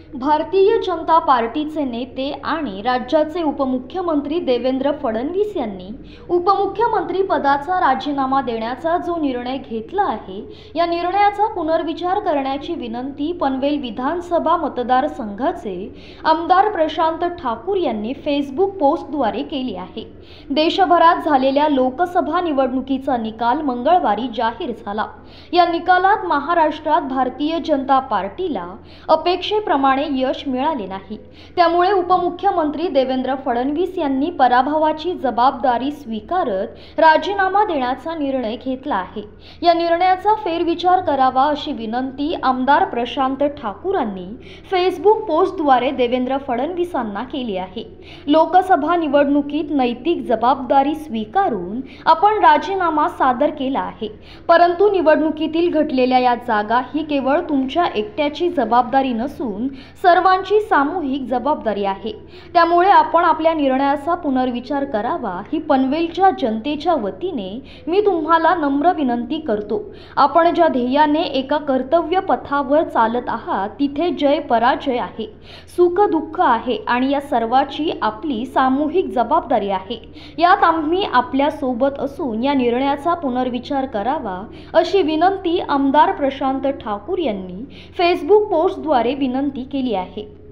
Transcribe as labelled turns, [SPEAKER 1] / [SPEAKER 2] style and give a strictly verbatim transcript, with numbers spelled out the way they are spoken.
[SPEAKER 1] भारतीय जनता पार्टीचे नेते आणि राज्याचे उपमुख्यमंत्री देवेंद्र फडणवीस यांनी उपमुख्यमंत्री पदाचा राजीनामा देण्याचा जो निर्णय घेतला आहे, या निर्णयाचा पुनर्विचार करण्याची विनंती पनवेल विधानसभा मतदारसंघाचे आमदार प्रशांत ठाकूर यांनी फेसबुक पोस्टद्वारे केली आहे। देशभरात झालेल्या लोकसभा निवडणुकीचा निकाल मंगळवारी जाहीर झाला। या निकालात महाराष्ट्रात भारतीय जनता पार्टीला अपेक्षेप्रमाणे यश मिळाले नाही। त्यामुळे उपमुख्यमंत्री देवेंद्र फडणवीस यांनी पराभवाची जबाबदारी स्वीकारत राजीनामा देण्याचा निर्णय घेतला आहे। या निर्णयाचा फेरविचार करावा अशी विनंती आमदार प्रशांत ठाकूरांनी फेसबुक पोस्टद्वारे देवेंद्र फडणवीसांना केली आहे। लोकसभा निवडणुकीत नैतिक जबाबदारी स्वीकारून आपण राजीनामा सादर केला आहे, परंतु निवडणुकीतील घटलेल्या या जागा ही केवळ तुमच्या एकट्याची जबाबदारी नसून सर्वांची सामूहिक जबाबदारी आहे। त्यामुळे आपण आपल्या निर्णयाचा पुनर्विचार करावा ही पनवेलच्या जनतेच्या वतीने मी तुम्हाला नम्र विनंती करतो। आपण ज्या ध्येयाने एका कर्तव्य पथावर चालत आहात तिथे जय पराजय आहे, सुख दुःख आहे आणि या सर्वाची आपली सामूहिक जबाबदारी आहे। यात आम्ही आपल्या सोबत असून या निर्णयाचा पुनर्विचार करावा अशी विनंती आमदार प्रशांत ठाकूर यांनी फेसबुक पोस्टद्वारे विनंती केली आहे।